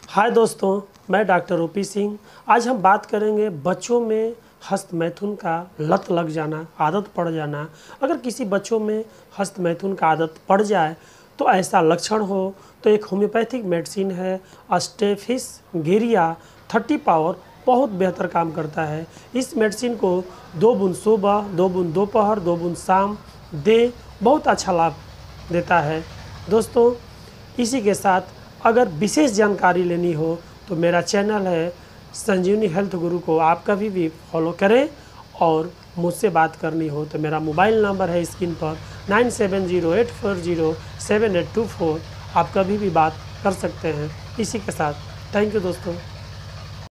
हाय दोस्तों, मैं doctor OP Singh. आज हम बात करेंगे बच्चों में हस्त मैथुन का लत लग जाना, आदत पड़ जाना। अगर किसी बच्चों में हस्त मैथुन का आदत पड़ जाए तो ऐसा लक्षण हो तो एक होम्योपैथिक मेडिसिन है अस्टेफिस गिरिया 30 पावर, बहुत बेहतर काम करता है। इस मेडिसिन को 2 बूंद सुबह, 2 बूंद दोपहर, 2 बूंद शाम दे, बहुत अच्छा लाभ देता है। दोस्तों, इसी के साथ अगर विशेष जानकारी लेनी हो तो मेरा चैनल है संजीवनी हेल्थ गुरु को आप कभी भी फॉलो करें, और मुझसे बात करनी हो तो मेरा मोबाइल नंबर है स्क्रीन पर 9708407824। आप कभी भी बात कर सकते हैं। इसी के साथ थैंक यू दोस्तों।